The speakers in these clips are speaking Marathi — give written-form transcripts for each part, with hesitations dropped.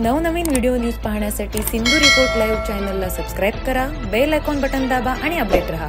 नवनवीन व्हिडिओ न्यूज पाहण्यासाठी सिंधू रिपोर्ट लाईव्ह चॅनलला सबस्क्राइब करा, बेल आयकॉन बटन दाबा आणि अपडेट रहा।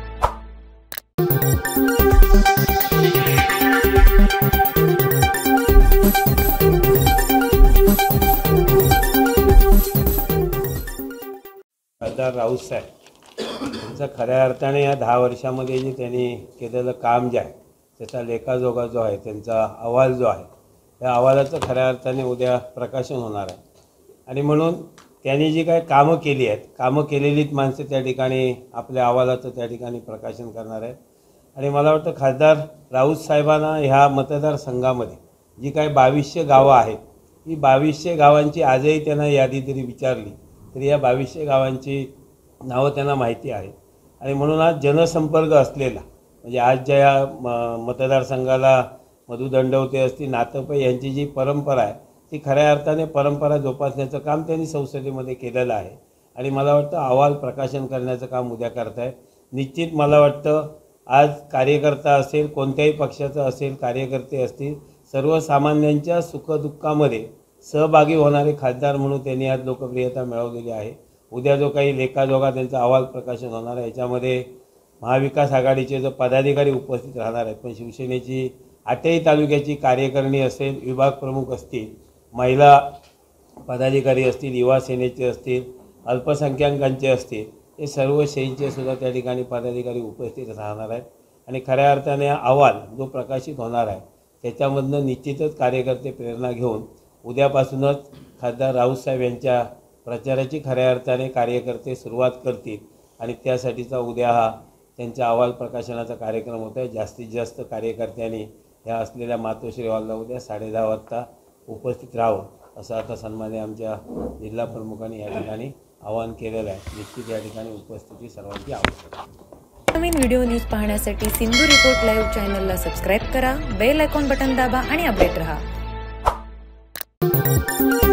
खासदार राऊत साहेब यांचा खऱ्या अर्थाने या 10 वर्षामध्ये जे त्यांनी केलेलं काम जे आहे त्याचा लेखाजोखा जो आहे, त्यांचा अहवाल जो आहे, त्या अहवालाचं खऱ्या अर्थाने उद्या प्रकाशन होणार आहे। आणि म्हणून त्यांनी जी काही कामं केली आहेत, कामं केलेलीच माणसं त्या ठिकाणी आपल्या अहवालाचं त्या ठिकाणी प्रकाशन करणार आहेत। आणि मला वाटतं खासदार राऊत साहेबांना ह्या मतदारसंघामध्ये जी काही 2200 गावं आहेत, ही 2200 गावांची आजही त्यांना यादी तरी विचारली तरी या 2200 गावांची नावं त्यांना माहिती आहेत। आणि म्हणून आज जनसंपर्क असलेला म्हणजे आज ज्या मतदारसंघाला मधु दंडवते असतील, नाथपै यांची जी परंपरा आहे ती खऱ्या अर्थाने परंपरा जोपासण्याचं काम त्यांनी संसदेमध्ये केलेलं आहे। आणि मला वाटतं अहवाल प्रकाशन करण्याचं काम उद्या करतायत। निश्चित मला वाटतं आज कार्यकर्ता असेल, कोणत्याही पक्षाचा असेल, कार्यकर्ते असतील, सर्वसामान्यांच्या सुखदुःखामध्ये सहभागी होणारे खासदार म्हणून त्यांनी आज लोकप्रियता मिळवलेली आहे। उद्या जो काही लेखाजोखा त्यांचा अहवाल प्रकाशन होणार आहे याच्यामध्ये महाविकास आघाडीचे जो पदाधिकारी उपस्थित राहणार आहेत, पण शिवसेनेची 8ही तालुक्याची कार्यकारिणी असेल, विभाग प्रमुख असतील, महिला पदाधिकारी असतील, युवा सेनेचे असतील, अल्पसंख्याकांचे असतील, हे सर्व श्रेणीचे सुद्धा त्या ठिकाणी पदाधिकारी उपस्थित राहणार आहेत। आणि खऱ्या अर्थाने अहवाल जो प्रकाशित होणार आहे त्याच्यामधनं निश्चितच कार्यकर्ते प्रेरणा घेऊन उद्यापासूनच खासदार राऊत साहेब यांच्या प्रचाराची खऱ्या अर्थाने कार्यकर्ते सुरुवात करतील। आणि त्यासाठीचा उद्या हा त्यांच्या अहवाल प्रकाशनाचा कार्यक्रम होता आहे। जास्तीत जास्त कार्यकर्त्यांनी ह्या असलेल्या मातोश्री हॉलला उद्या 10:30 वाजता उपस्थित राहावं असं आता सन्माननीय आमच्या जिल्हा प्रमुखांनी या ठिकाणी आवाहन केलेलं आहे। निश्चित या ठिकाणी उपस्थिती सर्वांची आवश्यक आहे। नवीन व्हिडिओ न्यूज पाहण्यासाठी सिंधू रिपोर्ट लाईव्ह चॅनलला सबस्क्राइब करा, बेल आयकॉन बटन दाबा आणि अपडेट रहा।